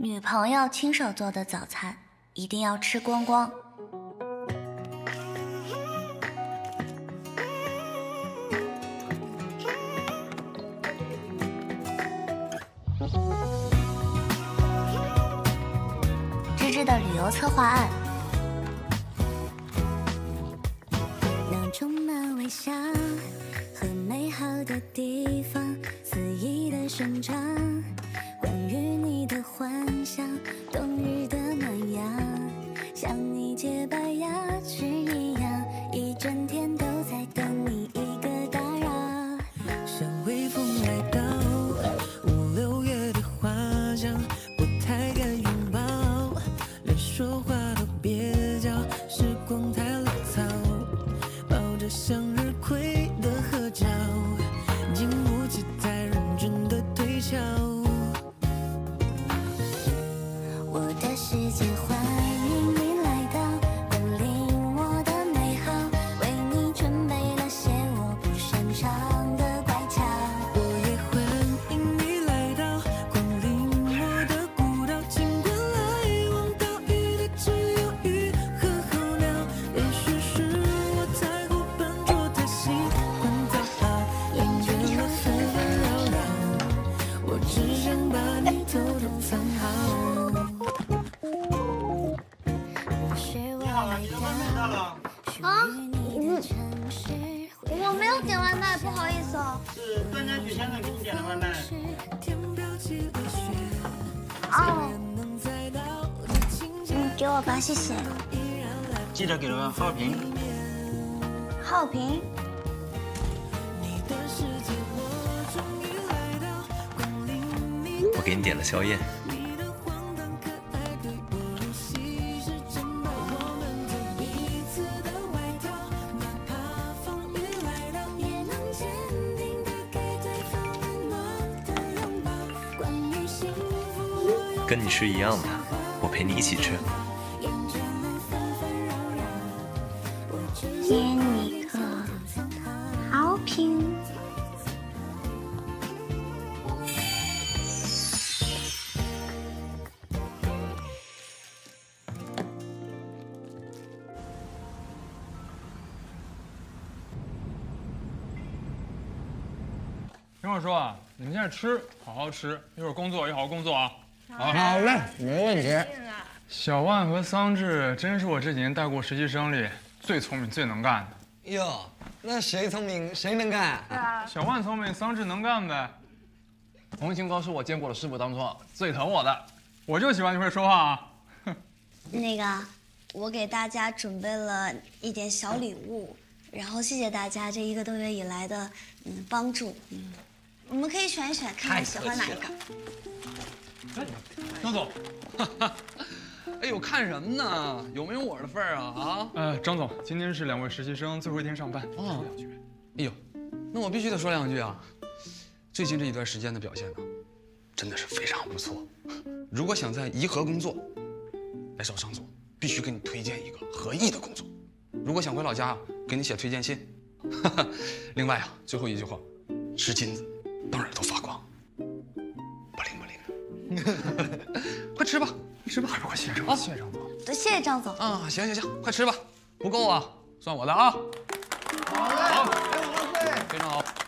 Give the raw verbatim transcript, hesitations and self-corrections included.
女朋友亲手做的早餐一定要吃光光。芝芝的旅游策划案。 那充满微笑和美好的地方，肆意的生长。关于你的幻想，冬日的暖阳，像你洁白牙齿一样，一整天都在等你一个打扰。像微风来到五六月的花香，不太敢拥抱，连说话都蹩脚，时光太潦草，抱着向日葵的合照，经不起太认真的推敲。我的世界欢迎你来到，光临我的美好，为你准备了些我不擅长的乖巧。我也欢迎你来到，光临我的孤岛，尽管来往岛屿的只有鱼和候鸟。也许是我太过笨拙，太喜欢讨好，厌倦了纷纷扰扰，我只想把你偷偷藏好。 啊，嗯，我没有点外卖，不好意思哦。 是专家许先生给你点的外卖。 哦，嗯，给我吧，谢谢。 记得给了好评。 好评。 我给你点了宵夜。跟你是一样的，我陪你一起吃。 给你个好评。 听我说啊，你们现在吃，好好吃，一会儿工作也好好工作啊。好， 好嘞，没问题。 小万和桑稚真是我这几年带过实习生里最聪明、最能干的。 哟，那谁聪明谁能干？ 啊，小万聪明，桑稚能干呗。洪清高是我见过的师傅当中最疼我的，我就喜欢你会说话啊。 那个，我给大家准备了一点小礼物，然后谢谢大家这一个多月以来的嗯帮助。嗯，你们可以选一选，看看喜欢哪一个。 张总， 哎呦，看什么呢？有没有我的份儿啊？啊？ 呃，张总，今天是两位实习生最后一天上班， 哦说两句。 哎呦，那我必须得说两句啊！最近这一段时间的表现呢，真的是非常不错。如果想在颐和工作，来找张总，必须给你推荐一个合意的工作。如果想回老家，给你写推荐信。另外啊，最后一句话，吃金子，当然都发光。不灵不灵。快吃吧，吃吧， 快谢谢张总，谢谢张总。 对，谢谢张总。 啊，行行行，快吃吧，不够啊，算我的啊。 好嘞，给我们会。 非常好。